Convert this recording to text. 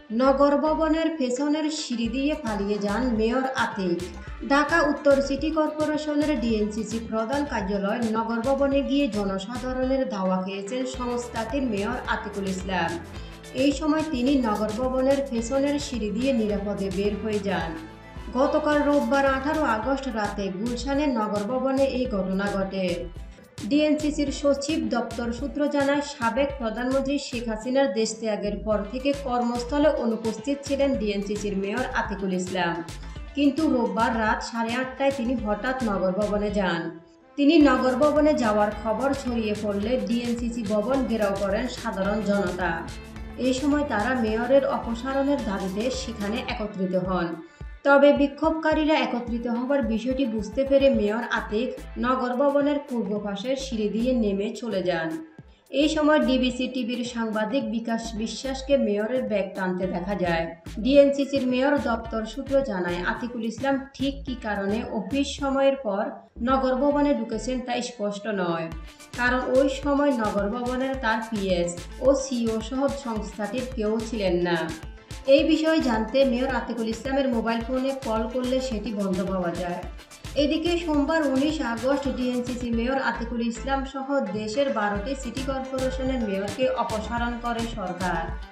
নগর ভবনের পেছনের সিঁড়ি দিয়ে পালিয়ে যান মেয়র আতিক। ঢাকা উত্তর সিটি কর্পোরেশনের ডিএনসিসি প্রধান কার্যালয় নগর ভবনে গিয়ে জনসাধারণের ধাওয়া খেয়েছেন সংস্থাটির মেয়র আতিকুল ইসলাম। এই সময় তিনি নগর ভবনের পেছনের সিঁড়ি দিয়ে নিরাপদে বের হয়ে যান। গতকাল রোববার 18 আগস্ট রাতে গুলশানের নগর ভবনে এই ঘটনা ঘটে। ডিএনসিসির সচিব দপ্তর সূত্র জানায়, সাবেক প্রধানমন্ত্রী শেখ হাসিনার দেশত্যাগের পর থেকে কর্মস্থলে অনুপস্থিত ছিলেন ডিএনসিসির মেয়র আতিকুল ইসলাম। কিন্তু রোববার রাত 8:30টায় তিনি হঠাৎ নগর ভবনে যান। তিনি নগর ভবনে যাওয়ার খবর ছড়িয়ে পড়লে ডিএনসিসি ভবন ঘেরাও করেন সাধারণ জনতা। এই সময় তারা মেয়রের অপসারণের দাবিতে সেখানে একত্রিত হন। তবে বিক্ষোভকারীরা একত্রিত হওয়ার বিষয়টি বুঝতে পেরে মেয়র আতিক নগর ভবনের পূর্ব পাশের সিঁড়ি দিয়ে নেমে চলে যান। এই সময় ডিবিসি টিভির সাংবাদিক বিকাশ বিশ্বাসকে মেয়রের ব্যাগ টানতে দেখা যায়। ডিএনসিসির মেয়র দপ্তর সূত্র জানায়, আতিকুল ইসলাম ঠিক কী কারণে অফিস সময়ের পর নগর ভবনে ঢুকেছেন তা স্পষ্ট নয়, কারণ ওই সময় নগর ভবনের তার পিএস ও সিও সহ সংস্থাটির কেউ ছিলেন না। এই বিষয়ে জানতে মেয়র আতিকুল ইসলামের মোবাইল ফোনে কল করলে সেটি বন্ধ পাওয়া যায়। এদিকে সোমবার 19 August DNCC mayor Atiqul Islam সহ দেশের 12টি সিটি কর্পোরেশনের মেয়রকে অপসারণ করে সরকার।